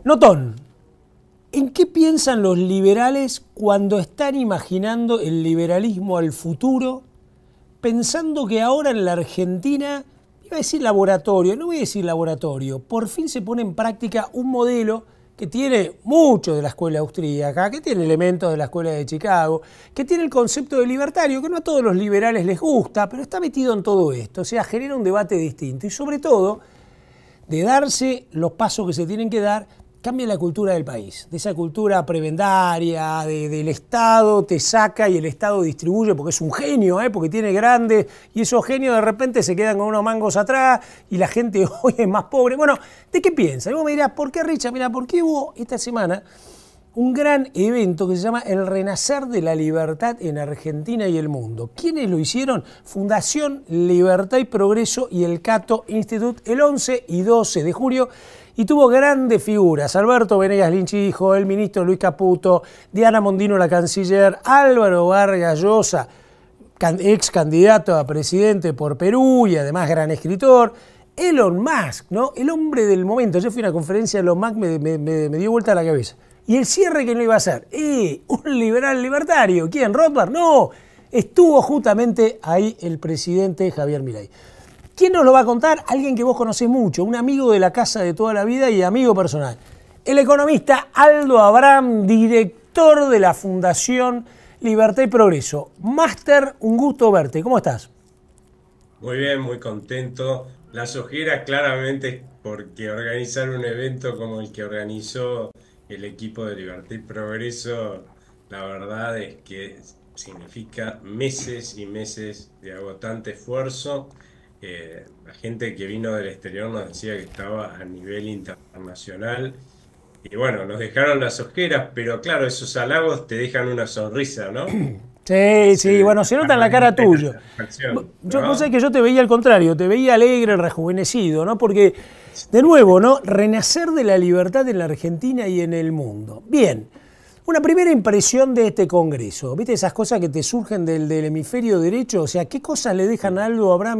Notón, ¿en qué piensan los liberales cuando están imaginando el liberalismo al futuro, pensando que ahora en la Argentina, iba a decir laboratorio, no voy a decir laboratorio, por fin se pone en práctica un modelo que tiene mucho de la escuela austríaca, que tiene elementos de la escuela de Chicago, que tiene el concepto de libertario, que no a todos los liberales les gusta, pero está metido en todo esto, o sea, genera un debate distinto y sobre todo, de darse los pasos que se tienen que dar, cambia la cultura del país, de esa cultura prebendaria, del Estado te saca y el Estado distribuye, porque es un genio, porque tiene grandes, y esos genios de repente se quedan con unos mangos atrás y la gente hoy es más pobre. Bueno, ¿de qué piensa? Y vos me dirás, ¿por qué, Richard? Mira, porque hubo esta semana un gran evento que se llama El Renacer de la Libertad en Argentina y el Mundo. ¿Quiénes lo hicieron? Fundación Libertad y Progreso y el Cato Institute el 11 y 12 de julio. Y tuvo grandes figuras, Alberto Venegas Lynch hijo, el ministro Luis Caputo, Diana Mondino la canciller, Álvaro Vargas Llosa, ex candidato a presidente por Perú y además gran escritor, Elon Musk, ¿no? El hombre del momento. Yo fui a una conferencia de Elon Musk, me dio vuelta la cabeza. Y el cierre que no iba a ser, un liberal libertario, ¿quién? ¿Rothbard? No, estuvo justamente ahí el presidente Javier Milei. ¿Quién nos lo va a contar? Alguien que vos conocés mucho, un amigo de la casa de toda la vida y amigo personal. El economista Aldo Abraham, director de la Fundación Libertad y Progreso. Máster, un gusto verte. ¿Cómo estás? Muy bien, muy contento. Las ojeras claramente porque organizar un evento como el que organizó el equipo de Libertad y Progreso, la verdad es que significa meses y meses de agotante esfuerzo. La gente que vino del exterior nos decía que estaba a nivel internacional y bueno, nos dejaron las ojeras, pero claro, esos halagos te dejan una sonrisa, ¿no? Sí, sí, bueno, se nota en la cara Permanente la tuyo. satisfacción, Vos sabés ¿no? que yo te veía al contrario, te veía alegre, rejuvenecido, ¿no? Porque, de nuevo, ¿no? Renacer de la libertad en la Argentina y en el mundo. Bien, una primera impresión de este congreso. ¿Viste esas cosas que te surgen del hemisferio derecho? O sea, ¿qué cosas le dejan a Aldo Abraham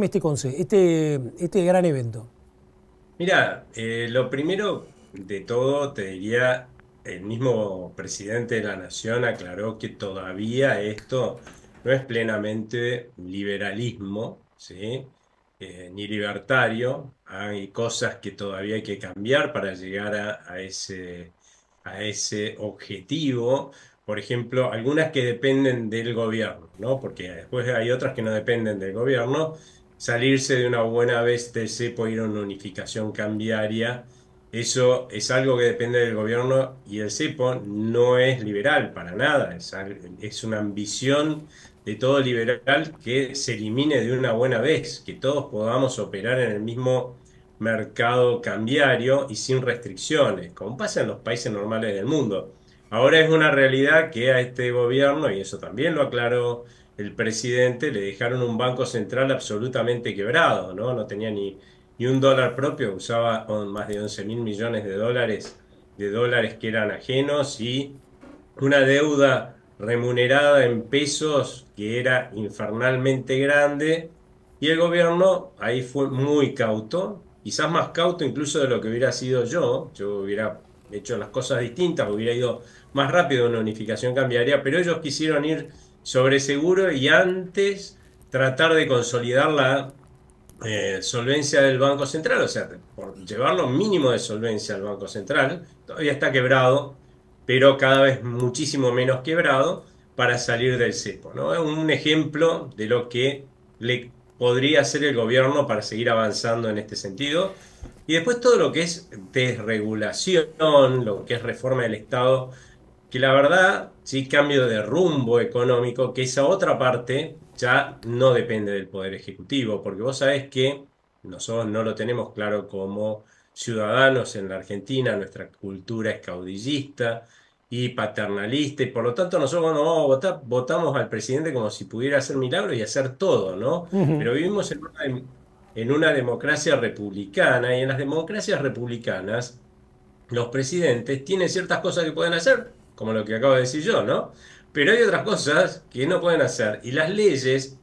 este gran evento? Mira, lo primero de todo te diría, el mismo presidente de la Nación aclaró que todavía esto no es plenamente liberalismo, ¿sí? Ni libertario. Hay cosas que todavía hay que cambiar para llegar a ese objetivo. Por ejemplo, algunas que dependen del gobierno, ¿no? Porque después hay otras que no dependen del gobierno. Salirse de una buena vez del cepo, ir a una unificación cambiaria, eso es algo que depende del gobierno y el cepo no es liberal para nada, es una ambición de todo liberal que se elimine de una buena vez, que todos podamos operar en el mismo mercado cambiario y sin restricciones, como pasa en los países normales del mundo. Ahora es una realidad que a este gobierno, y eso también lo aclaró el presidente, le dejaron un banco central absolutamente quebrado, ¿no? No tenía ni un dólar propio, usaba con más de 11.000 millones de dólares que eran ajenos y una deuda remunerada en pesos que era infernalmente grande. Y el gobierno ahí fue muy cauto, quizás más cauto incluso de lo que hubiera sido yo. Yo hubiera hecho las cosas distintas, hubiera ido más rápido en una unificación cambiaria, pero ellos quisieron ir sobre seguro y antes tratar de consolidar la solvencia del Banco Central, o sea, por llevarlo mínimo de solvencia al Banco Central, todavía está quebrado, pero cada vez muchísimo menos quebrado para salir del cepo, ¿no? Es un ejemplo de lo que le podría hacer el gobierno para seguir avanzando en este sentido. Y después todo lo que es desregulación, lo que es reforma del Estado, que la verdad, sí, cambio de rumbo económico, que esa otra parte ya no depende del Poder Ejecutivo, porque vos sabés que nosotros no lo tenemos claro como ciudadanos en la Argentina, nuestra cultura es caudillista y paternalista, y por lo tanto nosotros cuando vamos a votar, votamos al presidente como si pudiera hacer milagros y hacer todo, ¿no? Ujú. Pero vivimos en una democracia republicana, y en las democracias republicanas los presidentes tienen ciertas cosas que pueden hacer, como lo que acabo de decir yo, ¿no? Pero hay otras cosas que no pueden hacer. Y las leyes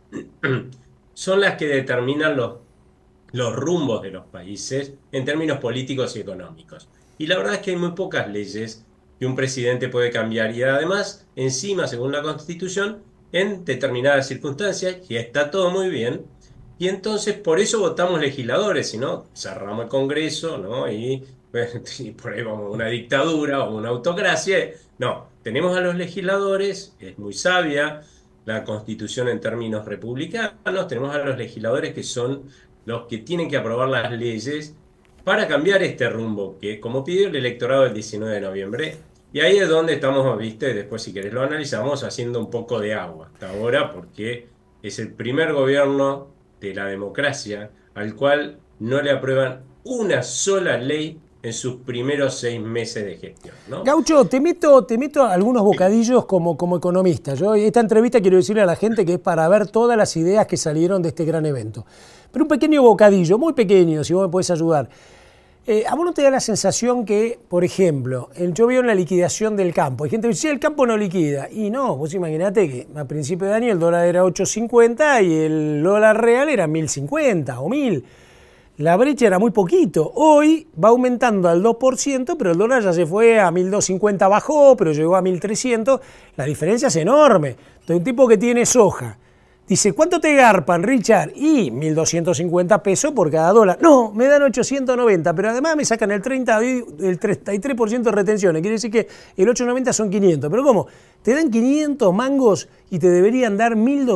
son las que determinan los rumbos de los países en términos políticos y económicos. Y la verdad es que hay muy pocas leyes que un presidente puede cambiar. Y además, encima, según la Constitución, en determinadas circunstancias, y está todo muy bien. Y entonces por eso votamos legisladores, si no, cerramos el Congreso, ¿no? Y, bueno, y por ahí vamos a una dictadura o una autocracia. No, tenemos a los legisladores, es muy sabia la Constitución en términos republicanos, tenemos a los legisladores que son los que tienen que aprobar las leyes para cambiar este rumbo, que como pidió el electorado el 19 de noviembre. Y ahí es donde estamos, viste, después si querés lo analizamos, haciendo un poco de agua hasta ahora, porque es el primer gobierno de la democracia al cual no le aprueban una sola ley en sus primeros 6 meses de gestión, ¿no? Gaucho, te meto algunos bocadillos como economista. Yo esta entrevista quiero decirle a la gente que es para ver todas las ideas que salieron de este gran evento. Pero un pequeño bocadillo, muy pequeño, si vos me podés ayudar. ¿A vos no te da la sensación que, por ejemplo, yo veo una liquidación del campo? Hay gente que dice, sí, el campo no liquida. Y no, vos imaginate que a principio de año el dólar era 8.50 y el dólar real era 1.050 o 1.000. La brecha era muy poquito. Hoy va aumentando al 2%, pero el dólar ya se fue a 1.250, bajó, pero llegó a 1.300. La diferencia es enorme. Entonces, un tipo que tiene soja dice, ¿cuánto te garpan, Richard? Y 1.250 pesos por cada dólar. No, me dan 890, pero además me sacan el 33% de retenciones. Quiere decir que el 890 son 500. ¿Pero cómo? ¿Te dan 500 mangos y te deberían dar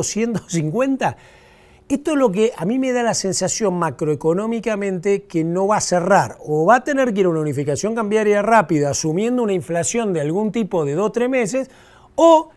1.250? Esto es lo que a mí me da la sensación macroeconómicamente que no va a cerrar. O va a tener que ir a una unificación cambiaria rápida, asumiendo una inflación de algún tipo de 2 o 3 meses, o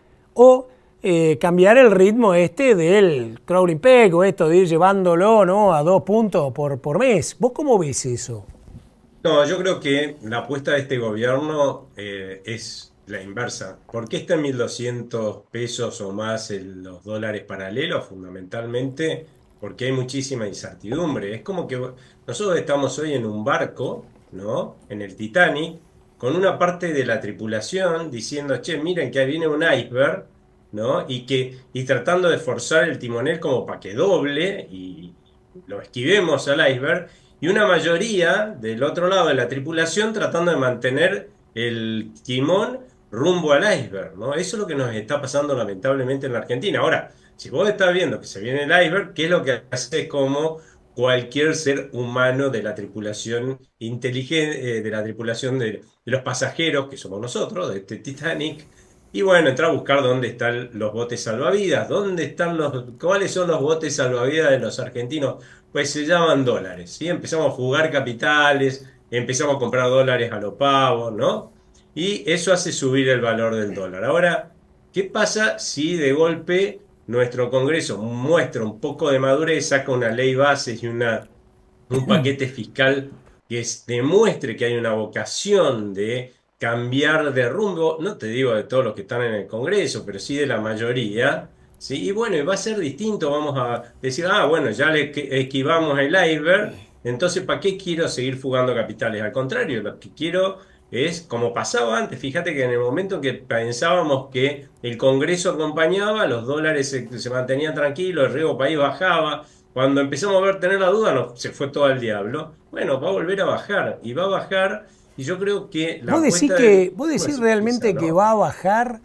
cambiar el ritmo del crawling peg, o esto de ir llevándolo, ¿no?, a 2 puntos por mes. ¿Vos cómo ves eso? No, yo creo que la apuesta de este gobierno es la inversa. ¿Por qué está en 1.200 pesos o más los dólares paralelos? Fundamentalmente porque hay muchísima incertidumbre. Es como que nosotros estamos hoy en un barco, ¿no? En el Titanic, con una parte de la tripulación diciendo, che, miren que ahí viene un iceberg, ¿no? Y tratando de forzar el timonel como para que doble y lo esquivemos al iceberg y una mayoría del otro lado de la tripulación tratando de mantener el timón rumbo al iceberg, ¿no? Eso es lo que nos está pasando lamentablemente en la Argentina. Ahora, si vos estás viendo que se viene el iceberg, ¿qué es lo que hace como cualquier ser humano de la tripulación inteligente, de la tripulación de los pasajeros, que somos nosotros, de este Titanic? Y bueno, entrar a buscar dónde están los botes salvavidas, cuáles son los botes salvavidas de los argentinos. Pues se llaman dólares, ¿sí? Empezamos a jugar capitales, empezamos a comprar dólares a lo pavo, ¿no? Y eso hace subir el valor del dólar. Ahora, ¿qué pasa si de golpe nuestro Congreso muestra un poco de madurez, saca una ley base y un paquete fiscal que demuestre que hay una vocación de cambiar de rumbo? No te digo de todos los que están en el Congreso, pero sí de la mayoría. ¿Sí? Y bueno, y va a ser distinto, vamos a decir, bueno, ya le esquivamos el iceberg, entonces ¿para qué quiero seguir fugando capitales? Al contrario, lo que quiero es, como pasaba antes, fíjate que en el momento que pensábamos que el Congreso acompañaba, los dólares se mantenían tranquilos, el riesgo país bajaba, cuando empezamos a tener la duda, se fue todo al diablo. Bueno, va a volver a bajar, y va a bajar, y yo creo que la apuesta del Vos gobierno decís es esa, realmente que ¿no? va a bajar.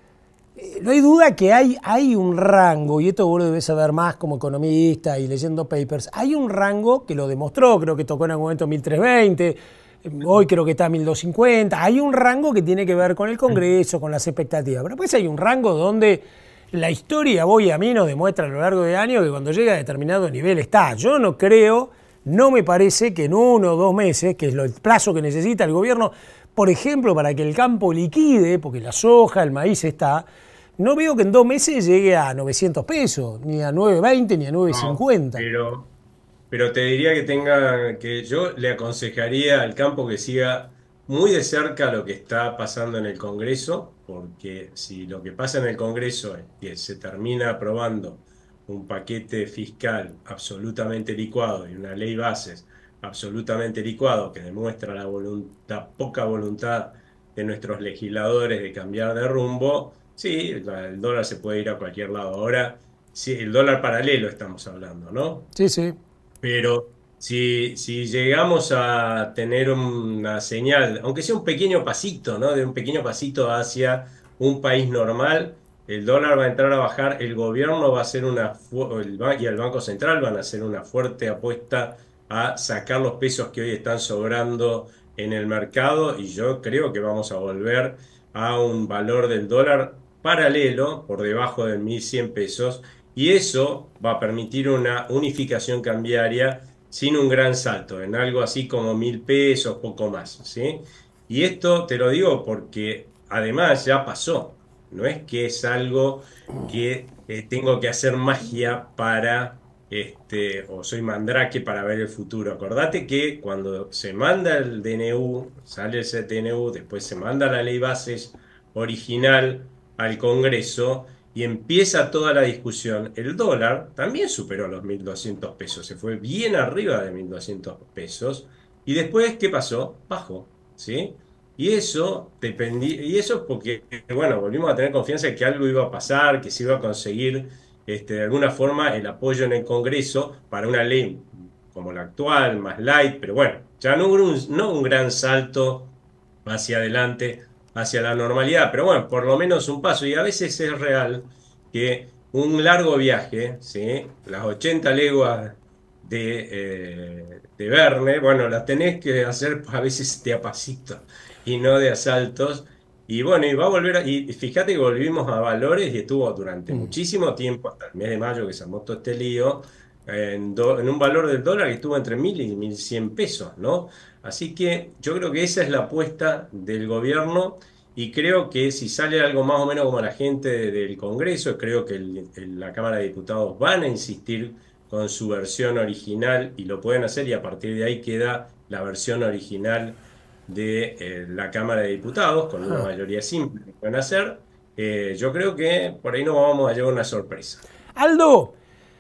No hay duda que hay un rango, y esto vos lo debes saber más como economista y leyendo papers, hay un rango que lo demostró, creo que tocó en algún momento 1.320, hoy creo que está a 1.250, hay un rango que tiene que ver con el Congreso, con las expectativas, pero después hay un rango donde la historia, vos y a mí, nos demuestra a lo largo de años que cuando llega a determinado nivel está. Yo no creo, no me parece que en 1 o 2 meses, que es el plazo que necesita el gobierno, por ejemplo, para que el campo liquide, porque la soja, el maíz está, no veo que en 2 meses llegue a 900 pesos, ni a 920, ni a No, 950. pero te diría que yo le aconsejaría al campo que siga muy de cerca lo que está pasando en el Congreso, porque si lo que pasa en el Congreso es que se termina aprobando un paquete fiscal absolutamente licuado y una ley bases absolutamente licuado que demuestra la poca voluntad de nuestros legisladores de cambiar de rumbo, sí, el dólar se puede ir a cualquier lado. Ahora, sí, el dólar paralelo estamos hablando, ¿no? Sí, sí. Pero si llegamos a tener una señal, aunque sea un pequeño pasito, ¿no? De un pequeño pasito hacia un país normal, el dólar va a entrar a bajar, el gobierno va a hacer y el Banco Central van a hacer una fuerte apuesta a sacar los pesos que hoy están sobrando en el mercado y yo creo que vamos a volver a un valor del dólar paralelo por debajo de 1.100 pesos y eso va a permitir una unificación cambiaria sin un gran salto, en algo así como 1.000 pesos, poco más, ¿sí? Y esto te lo digo porque además ya pasó, no es que es algo que tengo que hacer magia para, o soy mandrake para ver el futuro. Acordate que cuando se manda el DNU, sale el CTNU, después se manda la ley bases original al Congreso y empieza toda la discusión. El dólar también superó los 1.200 pesos, se fue bien arriba de 1.200 pesos. Y después, ¿qué pasó? Bajó, ¿sí? Y eso dependía, y eso es porque, bueno, volvimos a tener confianza en que algo iba a pasar, que se iba a conseguir de alguna forma el apoyo en el Congreso para una ley como la actual, más light, pero bueno, ya no un gran salto hacia adelante, hacia la normalidad, pero bueno, por lo menos un paso. Y a veces es real que un largo viaje, ¿sí? Las 80 leguas de Verne, bueno, las tenés que hacer a veces de a pasito y no de asaltos. Y bueno, y va a volver, y fíjate que volvimos a valores y estuvo durante Mm. muchísimo tiempo, hasta el mes de mayo que se armó todo este lío, en un valor del dólar que estuvo entre 1.000 y 1.100 pesos, ¿no? Así que yo creo que esa es la apuesta del gobierno y creo que si sale algo más o menos como la gente del Congreso, creo que la Cámara de Diputados van a insistir con su versión original y lo pueden hacer y a partir de ahí queda la versión original de la Cámara de Diputados con una Ah. mayoría simple que pueden hacer. Yo creo que por ahí nos vamos a llevar una sorpresa. Aldo,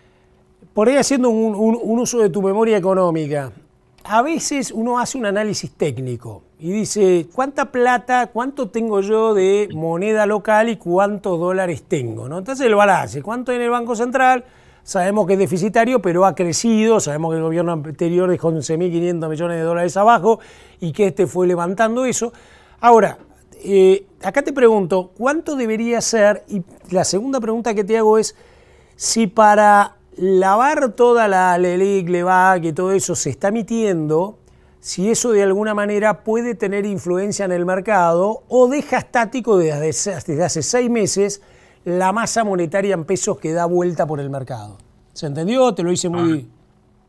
por ahí haciendo un uso de tu memoria económica, a veces uno hace un análisis técnico y dice, ¿cuánta plata, cuánto tengo yo de moneda local y cuántos dólares tengo? ¿No? Entonces el balance, ¿cuánto hay en el Banco Central? Sabemos que es deficitario, pero ha crecido, sabemos que el gobierno anterior dejó 11.500 millones de dólares abajo y que este fue levantando eso. Ahora, acá te pregunto, ¿cuánto debería ser? Y la segunda pregunta que te hago es, si para lavar toda la LELIC, LEVAC y todo eso se está emitiendo, si eso de alguna manera puede tener influencia en el mercado o deja estático desde hace 6 meses la masa monetaria en pesos que da vuelta por el mercado. ¿Se entendió? Te lo hice Ah, muy...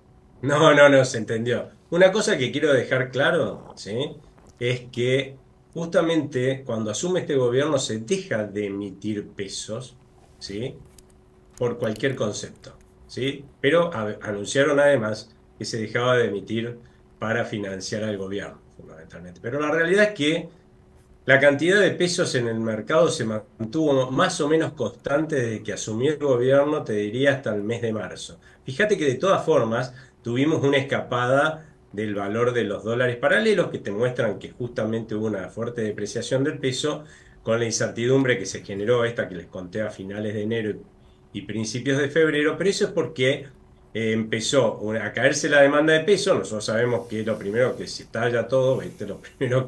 no, se entendió. Una cosa que quiero dejar claro, ¿sí? Es que justamente cuando asume este gobierno se deja de emitir pesos, ¿sí? Por cualquier concepto, ¿sí? Pero anunciaron además que se dejaba de emitir para financiar al gobierno, fundamentalmente. Pero la realidad es que la cantidad de pesos en el mercado se mantuvo más o menos constante desde que asumió el gobierno, te diría, hasta el mes de marzo. Fíjate que de todas formas tuvimos una escapada del valor de los dólares paralelos que te muestran que justamente hubo una fuerte depreciación del peso con la incertidumbre que se generó esta que les conté a finales de enero y principios de febrero, pero eso es porque empezó a caerse la demanda de peso. Nosotros sabemos que lo primero que si estalla todo, ¿viste? Lo primero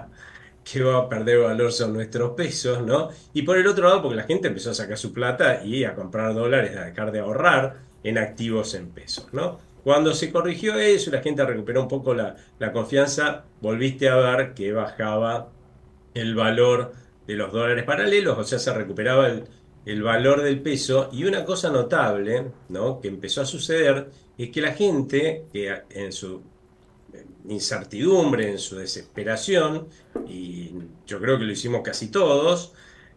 que va a perder valor son nuestros pesos, ¿no? Y por el otro lado, porque la gente empezó a sacar su plata y a comprar dólares, a dejar de ahorrar en activos en pesos, ¿no? Cuando se corrigió eso y la gente recuperó un poco la confianza, volviste a ver que bajaba el valor de los dólares paralelos, o sea, se recuperaba el valor del peso. Y una cosa notable, ¿no? Que empezó a suceder es que la gente, que en su incertidumbre, en su desesperación, y yo creo que lo hicimos casi todos,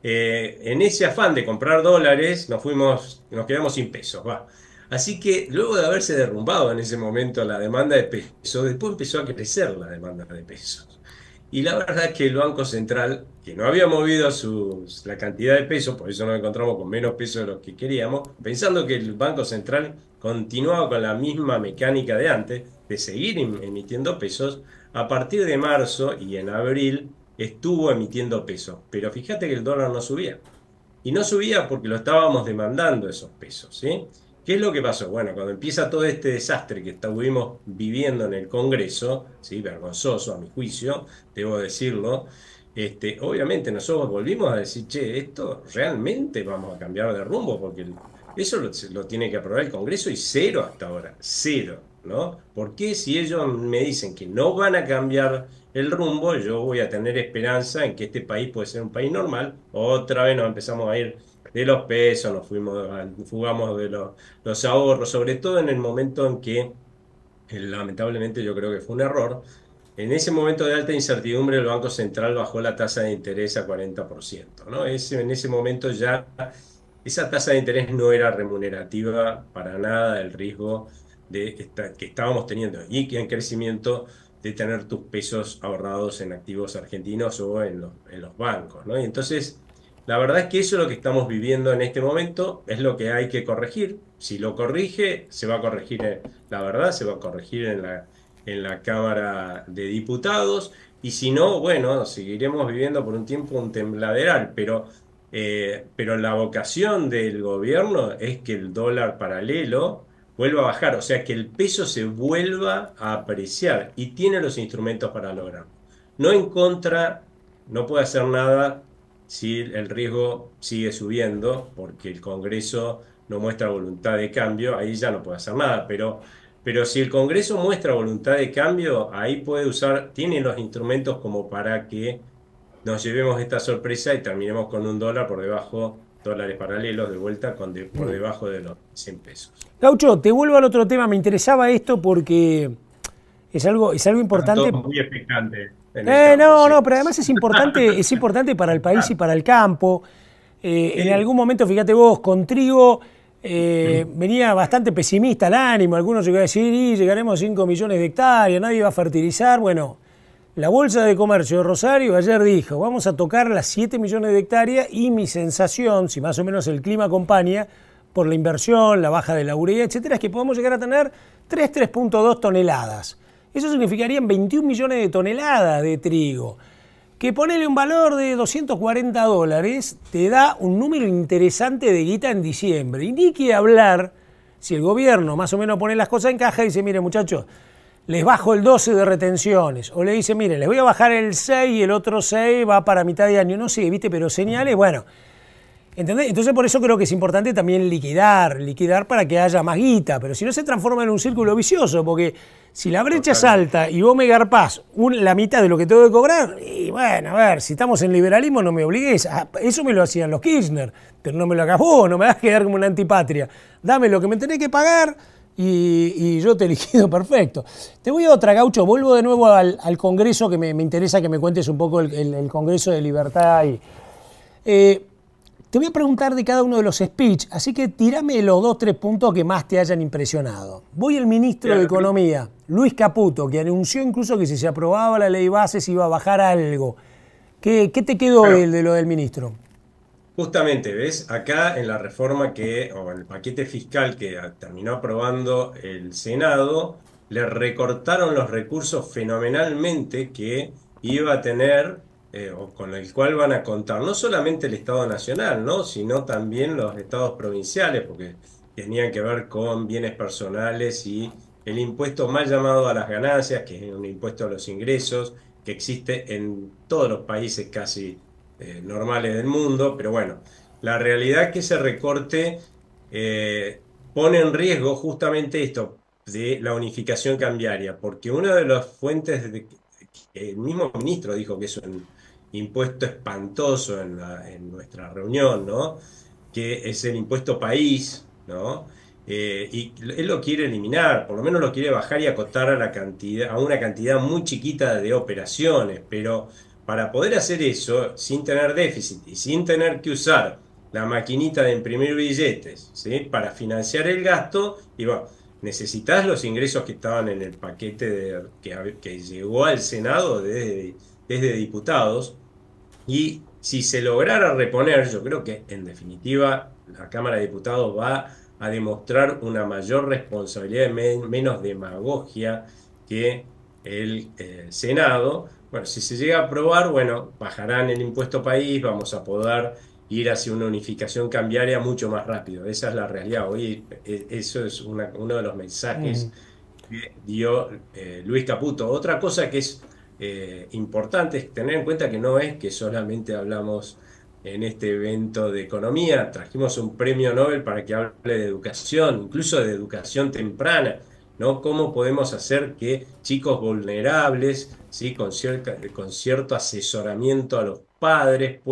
en ese afán de comprar dólares nos quedamos sin pesos, va. Así que luego de haberse derrumbado en ese momento la demanda de pesos, después empezó a crecer la demanda de pesos. Y la verdad es que el Banco Central, que no había movido la cantidad de pesos, por eso nos encontramos con menos pesos de lo que queríamos, pensando que el Banco Central continuaba con la misma mecánica de antes, de seguir emitiendo pesos, a partir de marzo y en abril estuvo emitiendo pesos. Pero fíjate que el dólar no subía. Y no subía porque lo estábamos demandando esos pesos, ¿sí? ¿Qué es lo que pasó? Bueno, cuando empieza todo este desastre que estuvimos viviendo en el Congreso, ¿sí? Vergonzoso a mi juicio, debo decirlo, obviamente nosotros volvimos a decir, che, esto realmente vamos a cambiar de rumbo, porque eso lo tiene que aprobar el Congreso y cero hasta ahora, cero, ¿no? ¿Por qué si ellos me dicen que no van a cambiar el rumbo, yo voy a tener esperanza en que este país puede ser un país normal? Otra vez nos empezamos a ir de los pesos, nos fugamos de los ahorros, sobre todo en el momento en que, lamentablemente yo creo que fue un error, en ese momento de alta incertidumbre el Banco Central bajó la tasa de interés a 40%, ¿no? En ese momento ya esa tasa de interés no era remunerativa para nada del riesgo que estábamos teniendo y que en crecimiento de tener tus pesos ahorrados en activos argentinos o en los bancos, ¿no? Y entonces, la verdad es que eso es lo que estamos viviendo en este momento, es lo que hay que corregir. Si lo corrige, se va a corregir, la verdad, se va a corregir en la Cámara de Diputados. Y si no, bueno, seguiremos viviendo por un tiempo un tembladeral, pero la vocación del gobierno es que el dólar paralelo vuelva a bajar, o sea, que el peso se vuelva a apreciar y tiene los instrumentos para lograrlo. No en contra, no puede hacer nada si el riesgo sigue subiendo, porque el Congreso no muestra voluntad de cambio, ahí ya no puede hacer nada, pero si el Congreso muestra voluntad de cambio, ahí puede usar, tiene los instrumentos como para que nos llevemos esta sorpresa y terminemos con un dólar por debajo, dólares paralelos de vuelta por debajo de los 100 pesos. Gaucho, te vuelvo al otro tema, me interesaba esto porque es algo Está importante. todo muy expectante en el campo, No, sí. no, pero además es importante para el país y para el campo. En Sí. algún momento, fíjate vos, con trigo venía bastante pesimista el ánimo, algunos llegaron a decir, y llegaremos a 5 millones de hectáreas, nadie va a fertilizar. Bueno, la Bolsa de Comercio de Rosario ayer dijo, vamos a tocar las 7 millones de hectáreas y mi sensación, si más o menos el clima acompaña, por la inversión, la baja de la urea, etcétera, es que podemos llegar a tener 3,2 toneladas. Eso significarían 21 millones de toneladas de trigo. Que ponerle un valor de $240 te da un número interesante de guita en diciembre. Y ni que hablar, si el gobierno más o menos pone las cosas en caja y dice, mire muchachos, les bajo el 12 de retenciones. O le dice, mire, les voy a bajar el 6 y el otro 6 va para mitad de año. No sé, ¿viste? Pero señales, bueno. ¿Entendés? Entonces por eso creo que es importante también liquidar para que haya más guita, pero si no se transforma en un círculo vicioso, porque si la brecha es Totalmente. alta y vos me garpás la mitad de lo que tengo que cobrar, y bueno, a ver, si estamos en liberalismo no me obligues, eso me lo hacían los Kirchner, pero no me lo hagas vos, no me hagas quedar como una antipatria, dame lo que me tenés que pagar y yo te liquido perfecto. Te voy a otra, Gaucho, vuelvo de nuevo al Congreso, que me interesa que me cuentes un poco el Congreso de Libertad y... te voy a preguntar de cada uno de los speech, así que tírame los 2 o 3 puntos que más te hayan impresionado. Voy al ministro de Mira, Economía, Luis Caputo, que anunció incluso que si se aprobaba la ley base se iba a bajar algo. ¿Qué te quedó bueno, de lo del ministro? justamente, ¿ves? Acá en la reforma o en el paquete fiscal que terminó aprobando el Senado, le recortaron los recursos fenomenalmente que iba a tener o con el cual van a contar no solamente el Estado Nacional, ¿no? Sino también los estados provinciales, porque tenían que ver con bienes personales y el impuesto mal llamado a las ganancias, que es un impuesto a los ingresos, que existe en todos los países casi normales del mundo, pero bueno, la realidad es que ese recorte pone en riesgo justamente esto de la unificación cambiaria, porque una de las fuentes el mismo ministro dijo que es un impuesto espantoso en nuestra reunión, ¿no? Que es el impuesto país, ¿no? Y él lo quiere eliminar, por lo menos lo quiere bajar y acotar a una cantidad muy chiquita de operaciones, pero para poder hacer eso sin tener déficit y sin tener que usar la maquinita de imprimir billetes, ¿sí? Para financiar el gasto, y bueno, necesitas los ingresos que estaban en el paquete que llegó al Senado desde diputados, y si se lograra reponer, yo creo que en definitiva la Cámara de Diputados va a demostrar una mayor responsabilidad y menos demagogia que el Senado. Bueno, si se llega a aprobar, bueno, bajarán el impuesto país, vamos a poder ir hacia una unificación cambiaria mucho más rápido. Esa es la realidad. Hoy eso es uno de los mensajes que dio Luis Caputo. Otra cosa que es importante es tener en cuenta que no es que solamente hablamos en este evento de economía, trajimos un premio Nobel para que hable de educación, incluso de educación temprana, ¿no? ¿Cómo podemos hacer que chicos vulnerables, ¿sí? Con cierto asesoramiento a los padres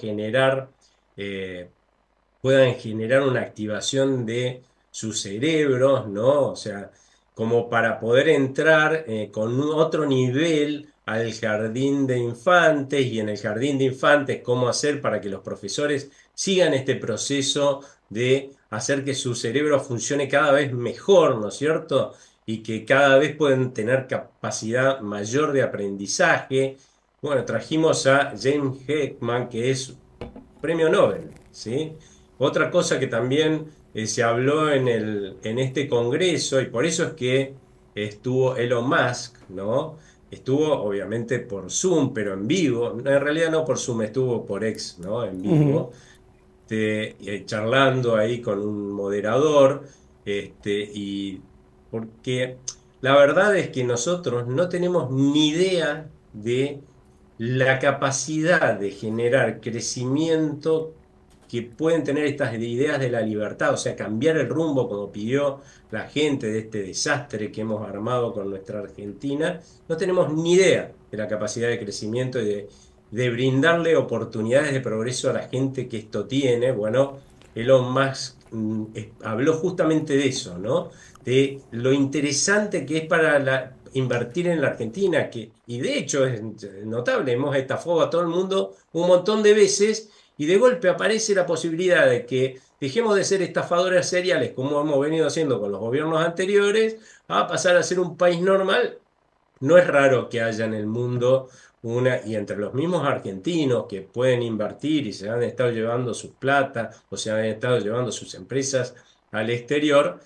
eh, puedan generar una activación de sus cerebros, ¿no? O sea, como para poder entrar con otro nivel al jardín de infantes y en el jardín de infantes, cómo hacer para que los profesores sigan este proceso de hacer que su cerebro funcione cada vez mejor, ¿no es cierto? Y que cada vez pueden tener capacidad mayor de aprendizaje. Bueno, trajimos a James Heckman, que es premio Nobel, ¿sí? Otra cosa que también se habló en este congreso, y por eso es que estuvo Elon Musk, ¿no? Estuvo obviamente por Zoom, pero en vivo. En realidad no por Zoom, estuvo por X, ¿no? En Ujú. vivo, charlando ahí con un moderador, y porque la verdad es que nosotros no tenemos ni idea de la capacidad de generar crecimiento que pueden tener estas ideas de la libertad, o sea, cambiar el rumbo como pidió la gente de este desastre que hemos armado con nuestra Argentina. No tenemos ni idea de la capacidad de crecimiento y de brindarle oportunidades de progreso a la gente que esto tiene. Bueno, Elon Musk habló justamente de eso, ¿no? De lo interesante que es para invertir en la Argentina, y de hecho es notable, hemos estafado a todo el mundo un montón de veces y de golpe aparece la posibilidad de que dejemos de ser estafadores seriales como hemos venido haciendo con los gobiernos anteriores a pasar a ser un país normal. No es raro que haya en el mundo y entre los mismos argentinos que pueden invertir y se han estado llevando sus plata o se han estado llevando sus empresas al exterior,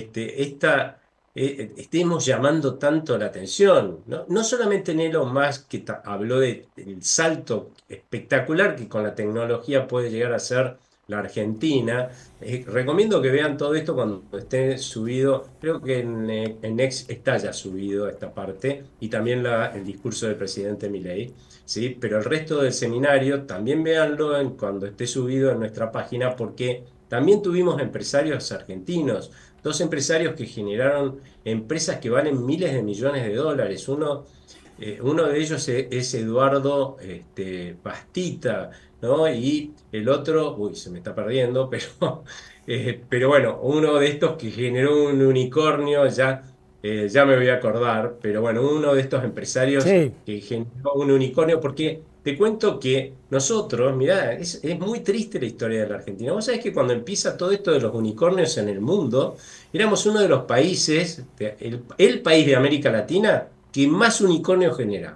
estemos llamando tanto la atención. No, no solamente en Elon Musk, que habló del salto espectacular que con la tecnología puede llegar a ser la Argentina. Recomiendo que vean todo esto cuando esté subido. Creo que en X está ya subido esta parte y también el discurso del presidente Milei, ¿sí? Pero el resto del seminario también véanlo cuando esté subido en nuestra página, porque también tuvimos empresarios argentinos, dos empresarios que generaron empresas que valen miles de millones de dólares. Uno de ellos es Eduardo Pastita, ¿no? Y el otro, uy, se me está perdiendo, pero bueno, uno de estos que generó un unicornio, ya me voy a acordar, pero bueno, uno de estos empresarios Sí. que generó un unicornio, porque te cuento que nosotros, mirá, es muy triste la historia de la Argentina. Vos sabés que cuando empieza todo esto de los unicornios en el mundo, éramos uno de los países, el país de América Latina que más unicornios generamos.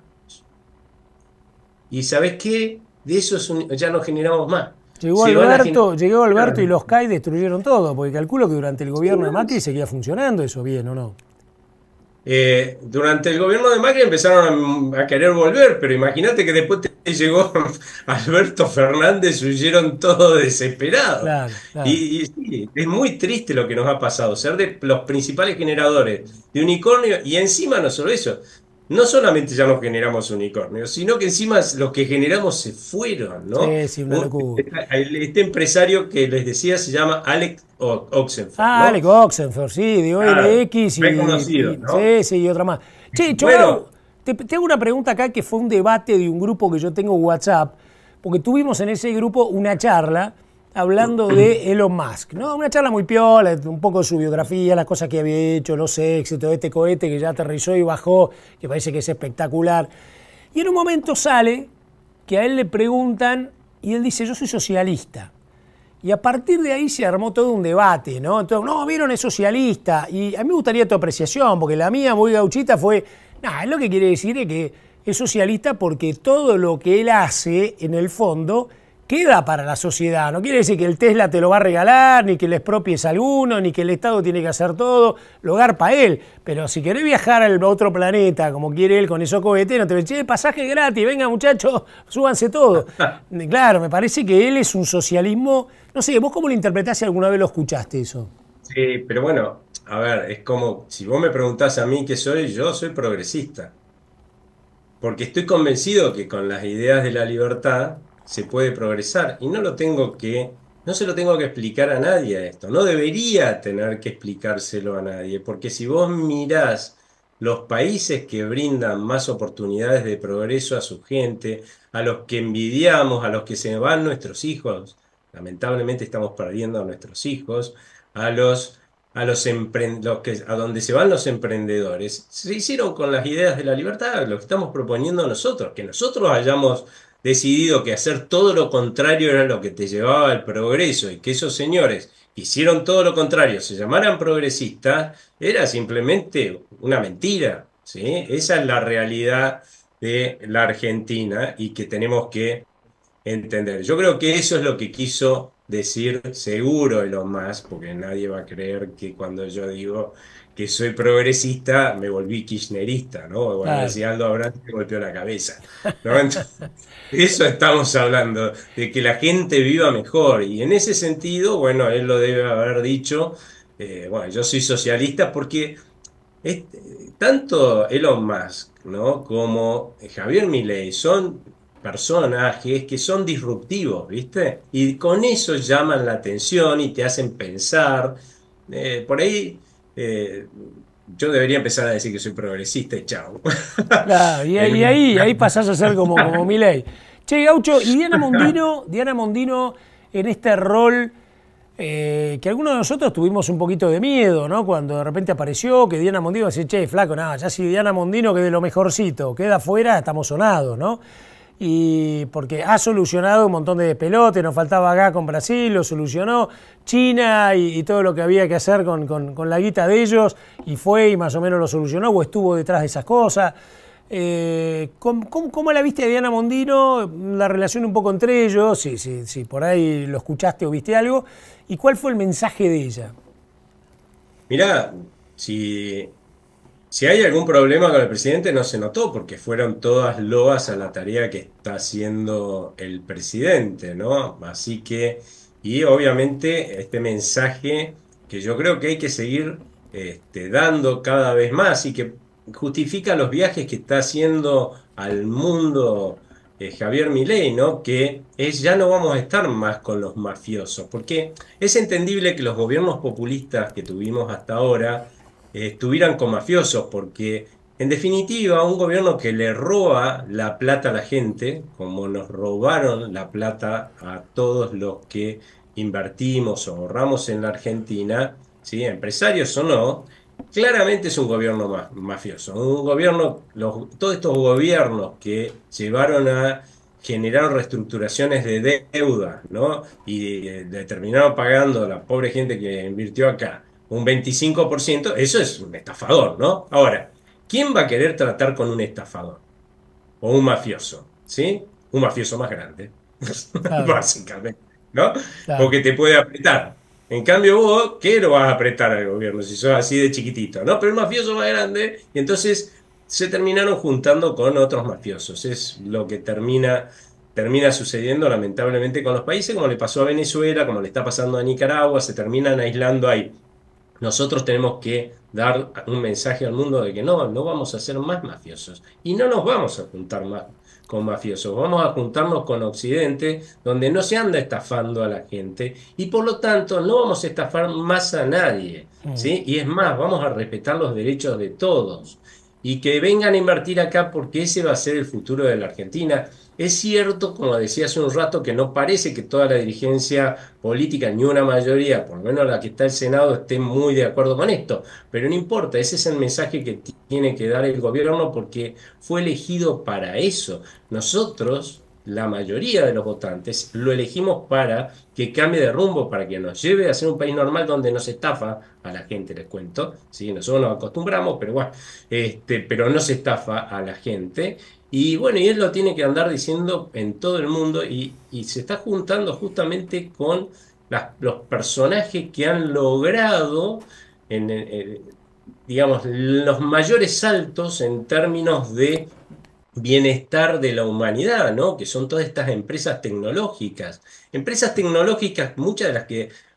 ¿Y sabés qué? De esos ya no generamos más. Se van a Llegó Alberto y generar. los CAI destruyeron todo, porque calculo que durante el gobierno de Macri seguía funcionando eso bien, ¿o no? Durante el gobierno de Macri empezaron a querer volver, pero imagínate que después te llegó Alberto Fernández, huyeron todos desesperados. Claro, claro. Y sí, es muy triste lo que nos ha pasado, ser de los principales generadores de unicornio y encima no solo eso, no solamente ya no generamos unicornios, sino que encima los que generamos se fueron, ¿no? Sí, sí, una locura. Este empresario que les decía se llama Alex Oxenford, Ah, ¿no? Alex Oxenford, sí, de Claro, OLX reconocido, ¿no? sí, sí, y otra más. Che, Cholau, Bueno. te hago una pregunta acá que fue un debate de un grupo que yo tengo en WhatsApp, porque tuvimos en ese grupo una charla hablando de Elon Musk, ¿no? Una charla muy piola, un poco de su biografía, las cosas que había hecho, los éxitos de este cohete que ya aterrizó y bajó, que parece que es espectacular. Y en un momento sale que a él le preguntan y él dice, yo soy socialista. Y a partir de ahí se armó todo un debate, ¿no? Entonces, no, vieron, es socialista. Y a mí me gustaría tu apreciación, porque la mía, muy gauchita, fue, nada, él lo que quiere decir es que es socialista porque todo lo que él hace, en el fondo, queda para la sociedad. No quiere decir que el Tesla te lo va a regalar, ni que le expropies a alguno, ni que el Estado tiene que hacer todo, lo garpa él. Pero si querés viajar al otro planeta, como quiere él con esos cohetes, no te dice, che, pasaje gratis, venga muchachos, súbanse todo. Claro, me parece que él es un socialismo, no sé, ¿vos cómo lo interpretás si alguna vez lo escuchaste eso? Sí, pero bueno, a ver, es como si vos me preguntás a mí qué soy, yo soy progresista. Porque estoy convencido que con las ideas de la libertad se puede progresar y no se lo tengo que explicar a nadie a esto. No debería tener que explicárselo a nadie, porque si vos mirás los países que brindan más oportunidades de progreso a su gente, a los que envidiamos, a los que se van nuestros hijos, lamentablemente estamos perdiendo a nuestros hijos, a los a donde se van los emprendedores, se hicieron con las ideas de la libertad, lo que estamos proponiendo nosotros, que nosotros hayamos decidido que hacer todo lo contrario era lo que te llevaba al progreso y que esos señores hicieron todo lo contrario, se llamaran progresistas, era simplemente una mentira, ¿sí? Esa es la realidad de la Argentina y que tenemos que entender. Yo creo que eso es lo que quiso decir seguro Elon Musk, porque nadie va a creer que cuando yo digo que soy progresista me volví kirchnerista, ¿no? O van a Claro. decir Aldo Abrán me golpeó la cabeza, ¿no? Entonces, eso estamos hablando, de que la gente viva mejor. Y en ese sentido, bueno, él lo debe haber dicho, bueno, yo soy socialista porque tanto Elon Musk, ¿no? como Javier Milei son personajes que son disruptivos, ¿viste? Y con eso llaman la atención y te hacen pensar. Por ahí eh, yo debería empezar a decir que soy progresista y chao. Claro, ahí pasás a ser como Milei. Che, Gaucho, y Diana Mondino en este rol que algunos de nosotros tuvimos un poquito de miedo, ¿no? Cuando de repente apareció, que Diana Mondino decía, che, flaco, nada, ya si Diana Mondino que de lo mejorcito, queda afuera, estamos sonados, ¿no? Y porque ha solucionado un montón de pelotes, nos faltaba acá con Brasil, lo solucionó China y todo lo que había que hacer con la guita de ellos, y fue y más o menos lo solucionó, o estuvo detrás de esas cosas. ¿Cómo la viste a Diana Mondino? La relación un poco entre ellos, si por ahí lo escuchaste o viste algo, ¿y cuál fue el mensaje de ella? Mirá, si hay algún problema con el presidente, no se notó, porque fueron todas loas a la tarea que está haciendo el presidente, ¿no? Así que, y obviamente este mensaje que yo creo que hay que seguir dando cada vez más y que justifica los viajes que está haciendo al mundo Javier Milei, ¿no? Que es ya no vamos a estar más con los mafiosos, porque es entendible que los gobiernos populistas que tuvimos hasta ahora estuvieran con mafiosos, porque en definitiva un gobierno que le roba la plata a la gente, como nos robaron la plata a todos los que invertimos o ahorramos en la Argentina, ¿sí? Empresarios o no, claramente es un gobierno mafioso, un gobierno, todos estos gobiernos que llevaron a generar reestructuraciones de deuda, ¿no? Y le terminaron pagando a la pobre gente que invirtió acá un 25%, eso es un estafador, ¿no? Ahora, ¿quién va a querer tratar con un estafador o un mafioso? ¿Sí? Un mafioso más grande, Claro, básicamente, ¿no? claro. Porque te puede apretar. En cambio vos, ¿qué lo vas a apretar al gobierno si sos así de chiquitito, ¿no? Pero el mafioso más grande, y entonces se terminaron juntando con otros mafiosos. Es lo que termina sucediendo lamentablemente con los países, como le pasó a Venezuela, como le está pasando a Nicaragua, se terminan aislando ahí. Nosotros tenemos que dar un mensaje al mundo de que no vamos a ser más mafiosos y no nos vamos a juntar más con mafiosos, vamos a juntarnos con Occidente, donde no se anda estafando a la gente y por lo tanto no vamos a estafar más a nadie, ¿sí? Y es más, vamos a respetar los derechos de todos y que vengan a invertir acá porque ese va a ser el futuro de la Argentina. Es cierto, como decía hace un rato, que no parece que toda la dirigencia política, ni una mayoría, por lo menos la que está en el Senado, esté muy de acuerdo con esto, pero no importa, ese es el mensaje que tiene que dar el gobierno porque fue elegido para eso. Nosotros, la mayoría de los votantes, lo elegimos para que cambie de rumbo, para que nos lleve a ser un país normal donde no se estafa a la gente, les cuento, ¿sí? Nosotros nos acostumbramos, pero bueno, pero no se estafa a la gente Y bueno, y él lo tiene que andar diciendo en todo el mundo y se está juntando justamente con los personajes que han logrado, digamos, los mayores saltos en términos de bienestar de la humanidad, ¿no? Que son todas estas empresas tecnológicas. Empresas tecnológicas, muchas de las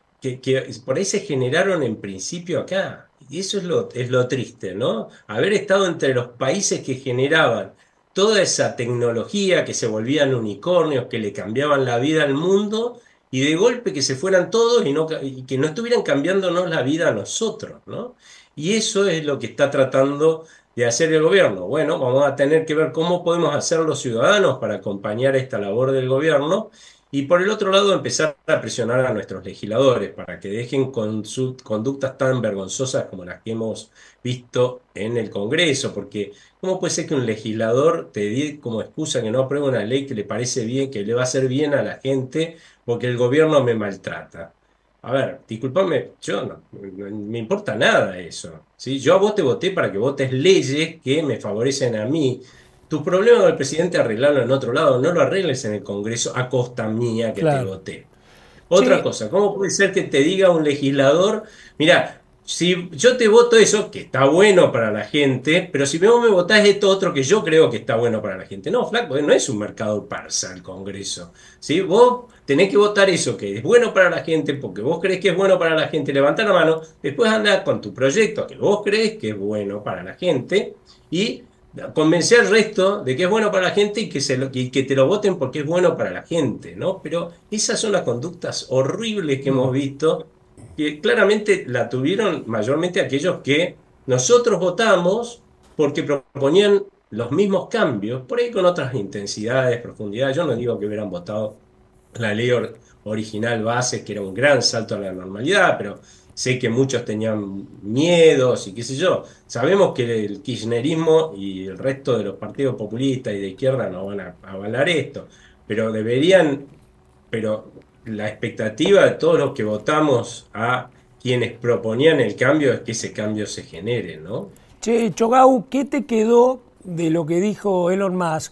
que por ahí se generaron en principio acá. Y eso es lo triste, ¿no? Haber estado entre los países que generaban toda esa tecnología, que se volvían unicornios, que le cambiaban la vida al mundo, y de golpe que se fueran todos y que no estuvieran cambiándonos la vida a nosotros, ¿no? Y eso es lo que está tratando de hacer el gobierno. Bueno, vamos a tener que ver cómo podemos hacer los ciudadanos para acompañar esta labor del gobierno y por el otro lado empezar a presionar a nuestros legisladores para que dejen con sus conductas tan vergonzosas como las que hemos visto en el Congreso, porque ¿cómo puede ser que un legislador te dé como excusa que no apruebe una ley que le parece bien, que le va a hacer bien a la gente, porque el gobierno me maltrata? A ver, discúlpame, yo no me importa nada eso, ¿sí? Yo a vos te voté para que votes leyes que me favorecen a mí. Tu problema con el presidente arreglarlo en otro lado, no lo arregles en el Congreso a costa mía que te Claro. voté. Otra Che, cosa, ¿cómo puede ser que te diga un legislador, mira, si yo te voto eso, que está bueno para la gente, pero si vos me votás esto otro que yo creo que está bueno para la gente? No, flaco, no es un mercado parsa el Congreso, ¿sí? Vos tenés que votar eso que es bueno para la gente, porque vos crees que es bueno para la gente, levanta la mano, después anda con tu proyecto que vos crees que es bueno para la gente y convencer al resto de que es bueno para la gente y y que te lo voten porque es bueno para la gente, ¿no? Pero esas son las conductas horribles que hemos visto, que claramente la tuvieron mayormente aquellos que nosotros votamos porque proponían los mismos cambios, por ahí con otras intensidades, profundidades. Yo no digo que hubieran votado la ley original base, que era un gran salto a la normalidad, pero sé que muchos tenían miedos y qué sé yo. Sabemos que el kirchnerismo y el resto de los partidos populistas y de izquierda no van a avalar esto, pero deberían, pero la expectativa de todos los que votamos a quienes proponían el cambio es que ese cambio se genere, ¿no? che, Chogau, ¿qué te quedó de lo que dijo Elon Musk?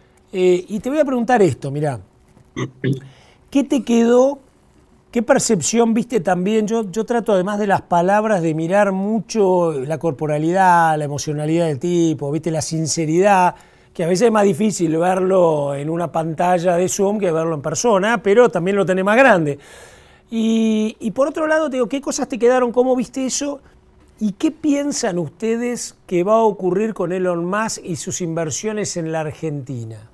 Y te voy a preguntar esto, mirá, ¿qué te quedó? ¿Qué percepción viste también? Yo trato, además de las palabras, de mirar mucho la corporalidad, la emocionalidad del tipo, viste, la sinceridad, que a veces es más difícil verlo en una pantalla de Zoom que verlo en persona, pero también lo tenés más grande. Y por otro lado, te digo, ¿qué cosas te quedaron? ¿Cómo viste eso? ¿Y qué piensan ustedes que va a ocurrir con Elon Musk y sus inversiones en la Argentina?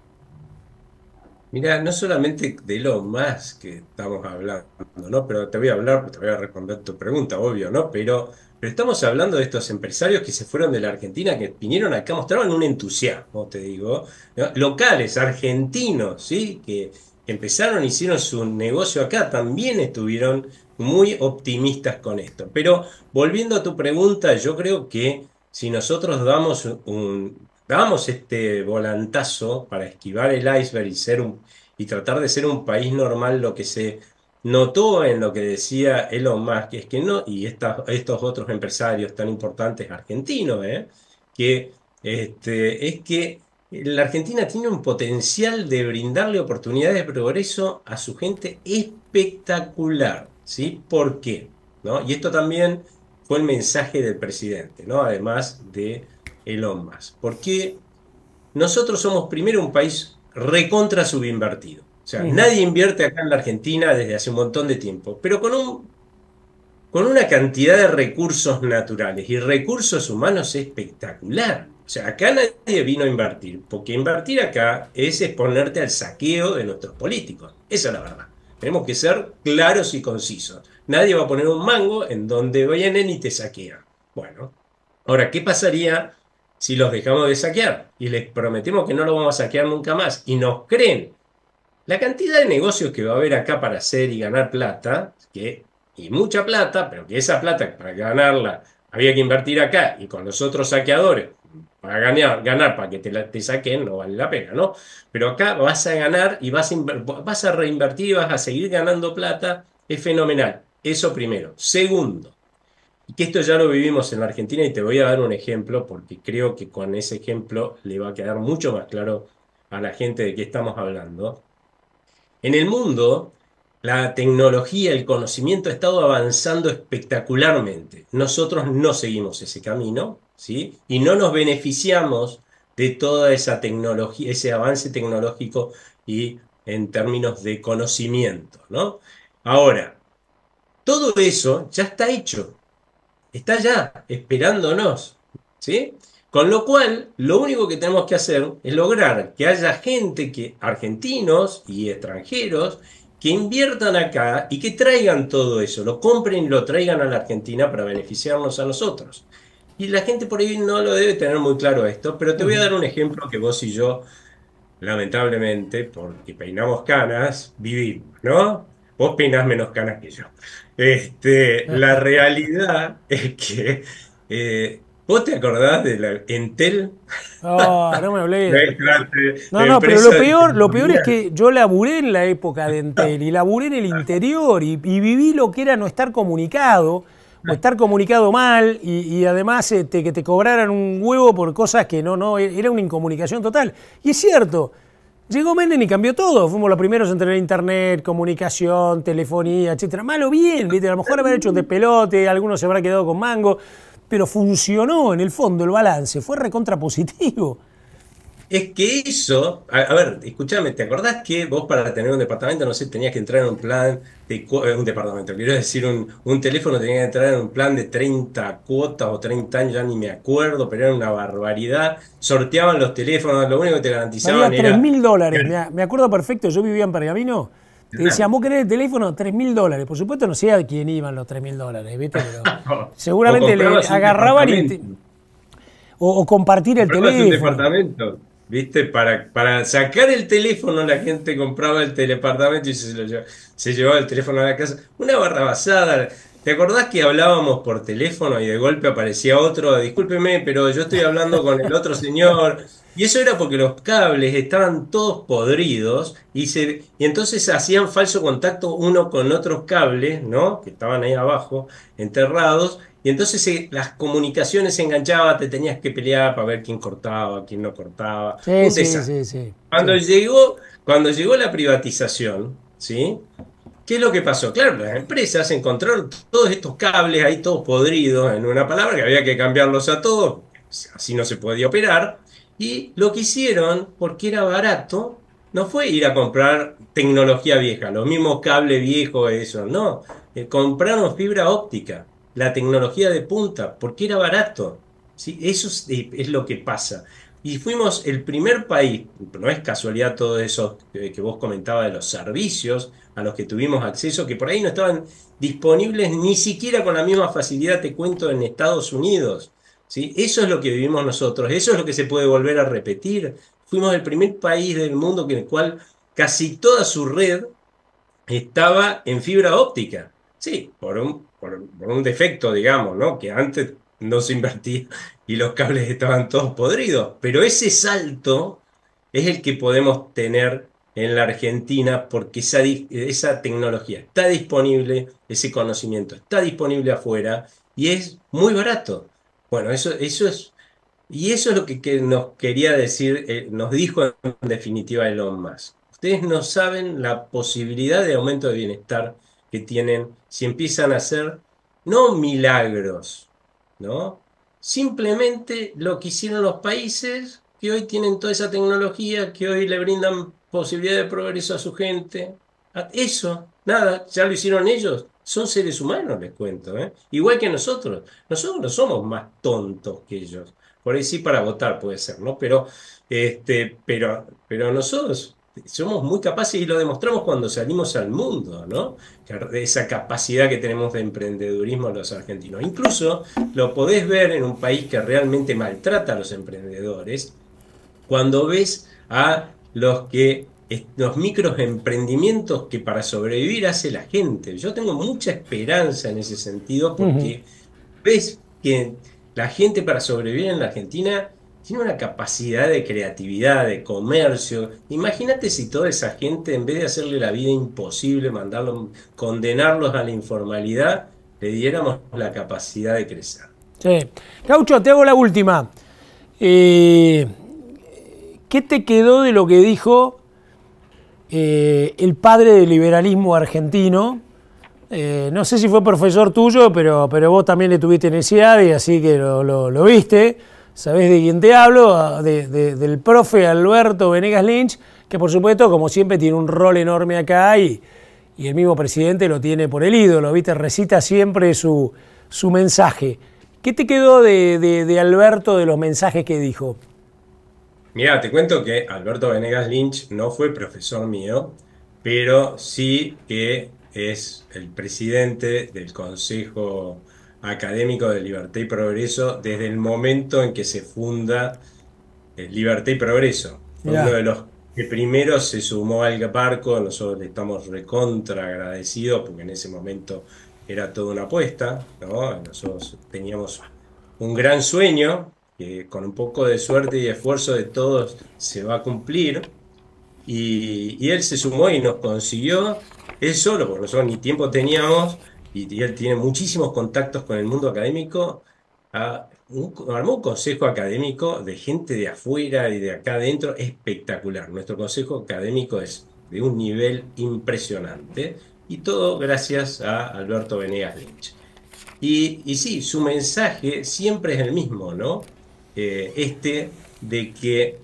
Mira, no solamente de lo más que estamos hablando, ¿no? Pero te voy a hablar, te voy a responder tu pregunta, obvio, ¿no? Pero estamos hablando de estos empresarios que se fueron de la Argentina, que vinieron acá, mostraban un entusiasmo, te digo, ¿no? Locales, argentinos, ¿sí? Que empezaron, hicieron su negocio acá, también estuvieron muy optimistas con esto. Pero volviendo a tu pregunta, yo creo que si nosotros damos este volantazo para esquivar el iceberg y tratar de ser un país normal, lo que se notó en lo que decía Elon Musk es que no, y estos otros empresarios tan importantes argentinos, que es que la Argentina tiene un potencial de brindarle oportunidades de progreso a su gente espectacular, ¿sí? ¿Por qué? ¿No? Y esto también fue el mensaje del presidente, ¿no? Además de Elon Musk. Porque nosotros somos primero un país recontra subinvertido. O sea, Ujú. nadie invierte acá en la Argentina desde hace un montón de tiempo, pero con una cantidad de recursos naturales y recursos humanos espectacular. O sea, acá nadie vino a invertir, porque invertir acá es exponerte al saqueo de nuestros políticos. Esa es la verdad. Tenemos que ser claros y concisos. Nadie va a poner un mango en donde vienen y te saquean. Bueno, ahora, ¿qué pasaría si los dejamos de saquear y les prometemos que no lo vamos a saquear nunca más y nos creen? La cantidad de negocios que va a haber acá para hacer y ganar plata, y mucha plata, pero que esa plata para ganarla había que invertir acá y con los otros saqueadores para ganar para que te saquen, no vale la pena, ¿no? Pero acá vas a ganar y vas a reinvertir y vas a seguir ganando plata, es fenomenal. Eso primero. Segundo. Y que esto ya lo vivimos en la Argentina y te voy a dar un ejemplo porque creo que con ese ejemplo le va a quedar mucho más claro a la gente de qué estamos hablando. En el mundo, la tecnología, el conocimiento ha estado avanzando espectacularmente. Nosotros no seguimos ese camino, ¿sí? Y no nos beneficiamos de toda esa tecnología, ese avance tecnológico y en términos de conocimiento, ¿no? Ahora, todo eso ya está hecho, está ya esperándonos, ¿sí? Con lo cual, lo único que tenemos que hacer es lograr que haya gente, argentinos y extranjeros, que inviertan acá y que traigan todo eso, lo compren y lo traigan a la Argentina para beneficiarnos a nosotros. Y la gente por ahí no lo debe tener muy claro esto, pero te voy a Ujú. dar un ejemplo que vos y yo, lamentablemente, porque peinamos canas, vivimos, ¿no? Vos peinás menos canas que yo. La realidad es que ¿vos te acordás de la Entel? Oh, no me hablé. Nuestra No, no, pero empresa de lo peor es telefonía. que yo laburé en la época de Entel y laburé en el interior y viví lo que era no estar comunicado o estar comunicado mal y además que te cobraran un huevo por cosas que no, era una incomunicación total. Y es cierto, llegó Menem y cambió todo. Fuimos los primeros en tener internet, comunicación, telefonía, etcétera. Mal o bien, ¿viste? A lo mejor haber hecho de pelote, algunos se habrá quedado con mango, pero funcionó en el fondo el balance, fue recontrapositivo. Es que eso, a ver, escúchame, ¿te acordás que vos para tener un departamento, no sé, tenías que entrar en un plan un departamento, quiero decir, un teléfono tenía que entrar en un plan de 30 cuotas o 30 años, ya ni me acuerdo, pero era una barbaridad. Sorteaban los teléfonos, lo único que te garantizaban Valía tres era... mil dólares. Me acuerdo perfecto, yo vivía en Pergamino. Te decían, vos querés el teléfono, $3.000. Por supuesto, no sé a quién iban los $3.000, ¿viste? Pero O seguramente le comprabas un agarraban departamento. o compartir el Comprabas un teléfono. departamento, ¿viste? Para sacar el teléfono, la gente compraba el telepartamento y se llevaba el teléfono a la casa. Una barrabasada. ¿Te acordás que hablábamos por teléfono y de golpe aparecía otro? Discúlpeme, pero yo estoy hablando con el otro señor. Y eso era porque los cables estaban todos podridos y entonces hacían falso contacto uno con otros cables, ¿no? Que estaban ahí abajo, enterrados. Y entonces las comunicaciones se enganchaban, te tenías que pelear para ver quién cortaba, quién no cortaba. Sí, Un sí, desastre. sí, sí, Cuando sí. llegó, cuando llegó la privatización, ¿sí? ¿Qué es lo que pasó? Claro, las empresas encontraron todos estos cables ahí todos podridos, en una palabra que había que cambiarlos a todos, así no se podía operar. Y lo que hicieron, porque era barato, no fue ir a comprar tecnología vieja, los mismos cables viejos, eso, no. Compraron fibra óptica, la tecnología de punta, porque era barato. ¿Sí? Eso es lo que pasa. Y fuimos el primer país, no es casualidad todo eso que vos comentabas de los servicios a los que tuvimos acceso, que por ahí no estaban disponibles ni siquiera con la misma facilidad, te cuento, en Estados Unidos. ¿Sí? Eso es lo que vivimos nosotros, eso es lo que se puede volver a repetir. Fuimos el primer país del mundo en el cual casi toda su red estaba en fibra óptica. Sí, por un defecto, digamos, ¿no? Que antes no se invertía y los cables estaban todos podridos. Pero ese salto es el que podemos tener en la Argentina porque esa tecnología está disponible, ese conocimiento está disponible afuera y es muy barato. Bueno, eso es, y eso es lo que nos quería decir, nos dijo en definitiva Elon Musk. Ustedes no saben la posibilidad de aumento de bienestar que tienen si empiezan a hacer, no milagros, ¿no? Simplemente lo que hicieron los países que hoy tienen toda esa tecnología, que hoy le brindan posibilidad de progreso a su gente. Eso, nada, ya lo hicieron ellos. Son seres humanos, les cuento, ¿eh? Igual que nosotros. Nosotros no somos más tontos que ellos. Por ahí sí para votar puede ser, ¿no? Pero nosotros somos muy capaces y lo demostramos cuando salimos al mundo, ¿no? Esa capacidad que tenemos de emprendedurismo los argentinos. Incluso lo podés ver en un país que realmente maltrata a los emprendedores, cuando ves a los microemprendimientos que para sobrevivir hace la gente. Yo tengo mucha esperanza en ese sentido Ujú. porque ves que la gente para sobrevivir en la Argentina tiene una capacidad de creatividad, de comercio. Imagínate si toda esa gente, en vez de hacerle la vida imposible, condenarlos a la informalidad, le diéramos la capacidad de crecer. Sí. Gaucho, te hago la última. ¿Qué te quedó de lo que dijo el padre del liberalismo argentino? No sé si fue profesor tuyo, pero vos también le tuviste en ese área, así que lo viste. Sabés de quién te hablo, del profe Alberto Venegas Lynch, que por supuesto, como siempre, tiene un rol enorme acá y el mismo presidente lo tiene por el ídolo, ¿viste? Recita siempre su mensaje. ¿Qué te quedó de Alberto, de los mensajes que dijo? Mira, te cuento que Alberto Venegas Lynch no fue profesor mío, pero sí que es el presidente del Consejo Académico de Libertad y Progreso desde el momento en que se funda Libertad y Progreso. Fue uno Mirá, de los que primero se sumó al barco. Nosotros le estamos recontra agradecidos porque en ese momento era toda una apuesta, ¿no? Nosotros teníamos un gran sueño que con un poco de suerte y esfuerzo de todos se va a cumplir. Y él se sumó y nos consiguió, él solo, porque nosotros ni tiempo teníamos, y él tiene muchísimos contactos con el mundo académico, armó un consejo académico de gente de afuera y de acá adentro espectacular. Nuestro consejo académico es de un nivel impresionante, y todo gracias a Alberto Venegas Lynch. Y sí, su mensaje siempre es el mismo, ¿no? De que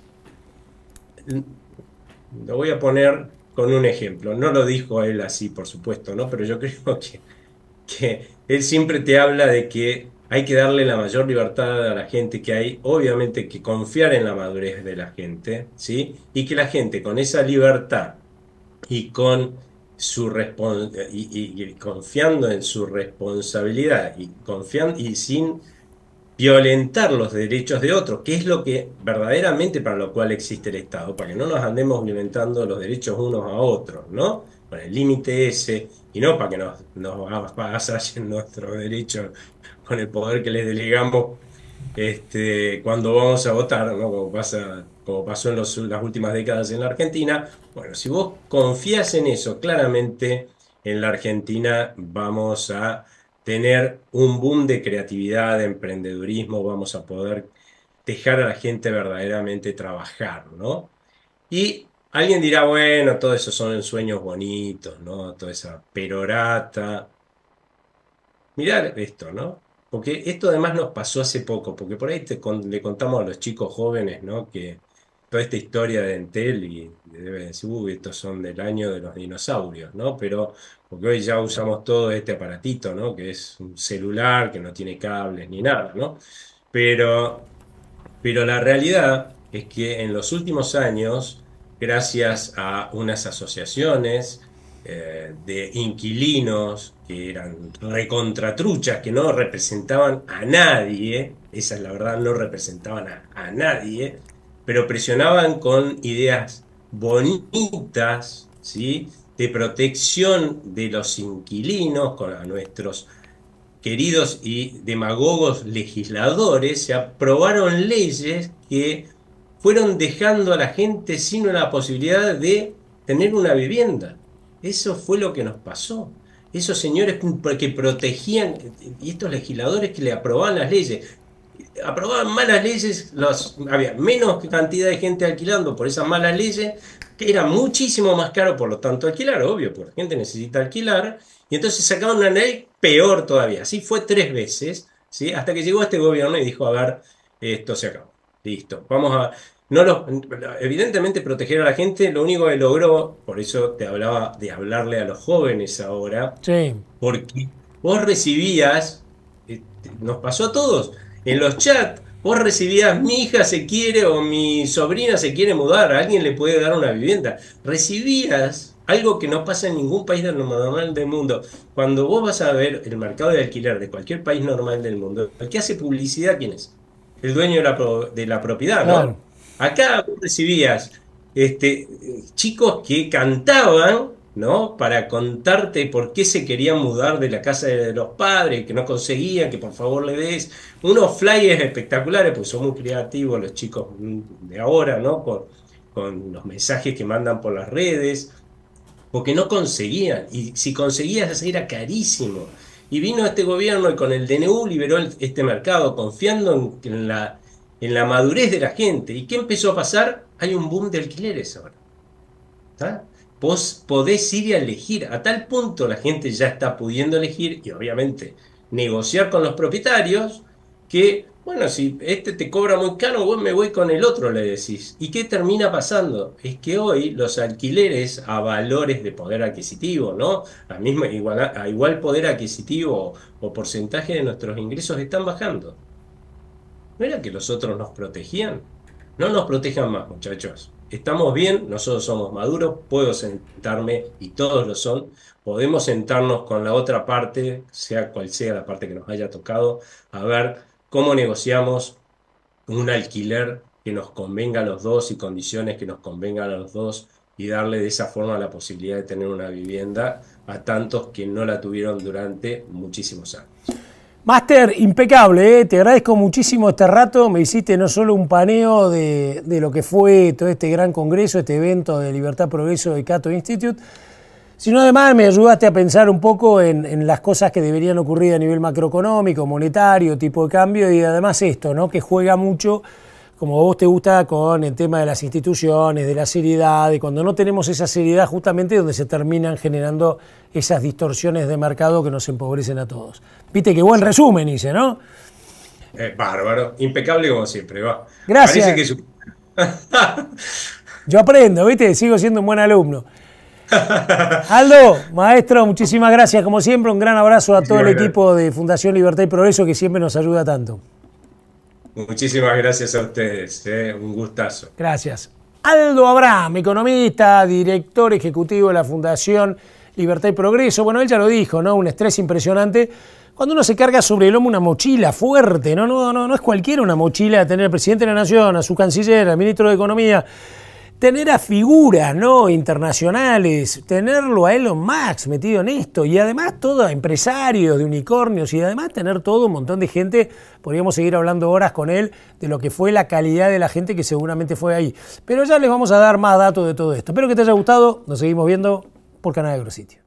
lo voy a poner con un ejemplo. No lo dijo él así, por supuesto, ¿no? Pero yo creo que él siempre te habla de que hay que darle la mayor libertad a la gente, que hay, obviamente, que confiar en la madurez de la gente, ¿sí? Y que la gente con esa libertad y con y confiando en su responsabilidad y confiando y sin violentar los derechos de otros, que es lo que verdaderamente para lo cual existe el Estado, para que no nos andemos violentando los derechos unos a otros, ¿no? Con el límite ese, y no para que nos avasallen nuestros derechos con el poder que les delegamos cuando vamos a votar, ¿no? Como pasó en las últimas décadas en la Argentina. Bueno, si vos confías en eso, claramente en la Argentina vamos a tener un boom de creatividad, de emprendedurismo, vamos a poder dejar a la gente verdaderamente trabajar, ¿no? Y alguien dirá, bueno, todo eso son sueños bonitos, ¿no? Toda esa perorata. Mirar esto, ¿no? Porque esto además nos pasó hace poco, porque por ahí le contamos a los chicos jóvenes, ¿no? Que toda esta historia de Entel y deben decir, uy, estos son del año de los dinosaurios, ¿no? Pero porque hoy ya usamos todo este aparatito, ¿no? Que es un celular que no tiene cables ni nada, ¿no? Pero la realidad es que en los últimos años, gracias a unas asociaciones de inquilinos que eran recontratruchas, que no representaban a nadie, esa es la verdad, no representaban a nadie, pero presionaban con ideas bonitas, ¿sí? De protección de los inquilinos, con a nuestros queridos y demagogos legisladores, se aprobaron leyes que fueron dejando a la gente sin la posibilidad de tener una vivienda. Eso fue lo que nos pasó. Esos señores que protegían, y estos legisladores que le aprobaban las leyes, aprobaban malas leyes, había menos cantidad de gente alquilando por esas malas leyes, que era muchísimo más caro, por lo tanto, alquilar, obvio, porque la gente necesita alquilar, y entonces sacaban una ley peor todavía. Así fue 3 veces, ¿sí? Hasta que llegó este gobierno y dijo, a ver, esto se acabó. Listo, vamos a... No evidentemente proteger a la gente, lo único que logró, por eso te hablaba de hablarle a los jóvenes ahora, sí. porque vos recibías, nos pasó a todos, en los chats, vos recibías mi hija se quiere o mi sobrina se quiere mudar, a alguien le puede dar una vivienda. Recibías algo que no pasa en ningún país normal del mundo. Cuando vos vas a ver el mercado de alquiler de cualquier país normal del mundo, el que hace publicidad, ¿quién es? El dueño de la propiedad, Claro. ¿no? Acá vos recibías chicos que cantaban, ¿no? Para contarte por qué se querían mudar de la casa de los padres, que no conseguían, que por favor le des. Unos flyers espectaculares, pues son muy creativos los chicos de ahora, ¿no? Con los mensajes que mandan por las redes, porque no conseguían. Y si conseguías, era carísimo. Y vino este gobierno y con el DNU liberó este mercado, confiando en la madurez de la gente. ¿Y qué empezó a pasar? Hay un boom de alquileres ahora. ¿Tá? Vos podés ir y elegir. A tal punto la gente ya está pudiendo elegir y obviamente negociar con los propietarios que, bueno, si este te cobra muy caro, vos me voy con el otro, le decís. ¿Y qué termina pasando? Es que hoy los alquileres a valores de poder adquisitivo, ¿no? A igual poder adquisitivo o porcentaje de nuestros ingresos están bajando. ¿No era que los otros nos protegían? No nos protejan más, muchachos. Estamos bien, nosotros somos maduros, puedo sentarme, y todos lo son, podemos sentarnos con la otra parte, sea cual sea la parte que nos haya tocado, a ver cómo negociamos un alquiler que nos convenga a los dos y condiciones que nos convengan a los dos y darle de esa forma la posibilidad de tener una vivienda a tantos que no la tuvieron durante muchísimos años. Máster, impecable, ¿eh? Te agradezco muchísimo este rato, me hiciste no solo un paneo de lo que fue todo este gran congreso, este evento de Libertad Progreso de Cato Institute, sino además me ayudaste a pensar un poco en las cosas que deberían ocurrir a nivel macroeconómico, monetario, tipo de cambio, y además esto, ¿no? Que juega mucho, como a vos te gusta, con el tema de las instituciones, de la seriedad, y cuando no tenemos esa seriedad justamente donde se terminan generando esas distorsiones de mercado que nos empobrecen a todos. Viste qué buen resumen hice, ¿no? Bárbaro, impecable como siempre, va. Gracias. Parece que Yo aprendo, ¿viste? Sigo siendo un buen alumno. Aldo, maestro, muchísimas gracias. Como siempre, un gran abrazo a todo el equipo de Fundación Libertad y Progreso que siempre nos ayuda tanto. Muchísimas gracias a ustedes, un gustazo. Gracias. Aldo Abraham, economista, director ejecutivo de la Fundación Libertad y Progreso. Bueno, él ya lo dijo, ¿no? Un estrés impresionante. Cuando uno se carga sobre el lomo una mochila fuerte, no es cualquiera una mochila de tener al presidente de la Nación, a su canciller, al ministro de Economía, tener a figuras, ¿no? Internacionales, tenerlo a Elon Musk metido en esto y además todo a empresarios de unicornios y además tener todo un montón de gente. Podríamos seguir hablando horas con él de lo que fue la calidad de la gente que seguramente fue ahí. Pero ya les vamos a dar más datos de todo esto. Espero que te haya gustado. Nos seguimos viendo por Canal AgroSitio.